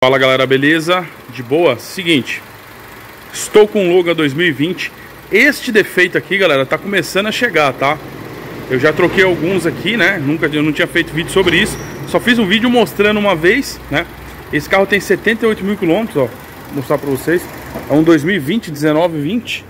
Fala galera, beleza? De boa? Seguinte, estou com o Logan 2020. Este defeito aqui, galera, tá começando a chegar, tá? Eu já troquei alguns aqui, né? Eu não tinha feito vídeo sobre isso. Só fiz um vídeo mostrando uma vez, né? Esse carro tem 78 mil quilômetros, ó. Vou mostrar pra vocês. É um 2020, 1920.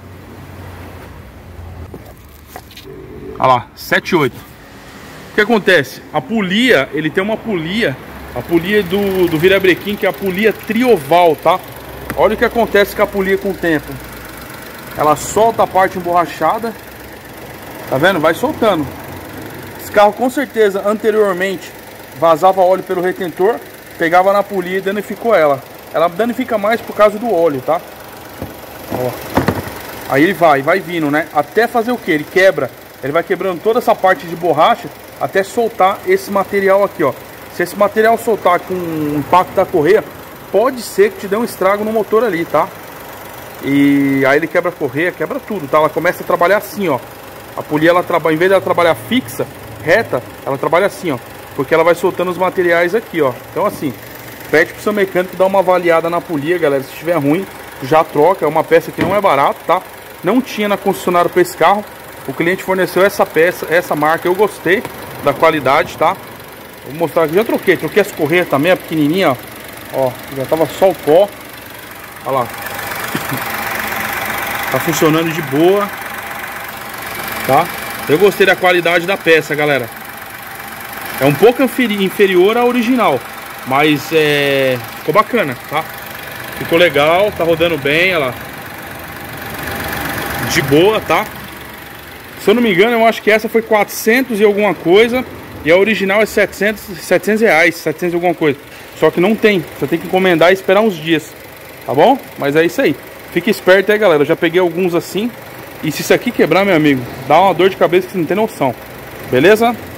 Olha lá, 78. O que acontece? A polia, ele tem uma polia. A polia do virabrequim, que é a polia trioval, tá? Olha o que acontece com a polia com o tempo. Ela solta a parte emborrachada. Tá vendo? Vai soltando. Esse carro com certeza anteriormente vazava óleo pelo retentor, pegava na polia e danificou ela. Ela danifica mais por causa do óleo, tá? Ó. Aí ele vai vindo, né? Até fazer o que? Ele quebra. Ele vai quebrando toda essa parte de borracha até soltar esse material aqui, ó. Se esse material soltar com o impacto da correia, pode ser que te dê um estrago no motor ali, tá? E aí ele quebra a correia, quebra tudo, tá? Ela começa a trabalhar assim, ó. A polia, ela trabalha, em vez dela trabalhar fixa, reta, ela trabalha assim, ó. Porque ela vai soltando os materiais aqui, ó. Então assim, pede pro seu mecânico dar uma avaliada na polia, galera. Se estiver ruim, já troca. É uma peça que não é barata, tá? Não tinha na concessionária para esse carro. O cliente forneceu essa peça, essa marca. Eu gostei da qualidade, tá? Vou mostrar aqui, já troquei essa correia também, a pequenininha, ó, já tava só o pó. Olha lá. Tá funcionando de boa, tá? Eu gostei da qualidade da peça, galera. É um pouco inferior à original, mas ficou bacana, tá? Ficou legal, tá rodando bem, olha lá. De boa, tá? Se eu não me engano, eu acho que essa foi 400 e alguma coisa. E a original é 700 reais, 700 e alguma coisa. Só que não tem, você tem que encomendar e esperar uns dias, tá bom? Mas é isso aí. Fique esperto aí, galera. Eu já peguei alguns assim. E se isso aqui quebrar, meu amigo, dá uma dor de cabeça que você não tem noção. Beleza?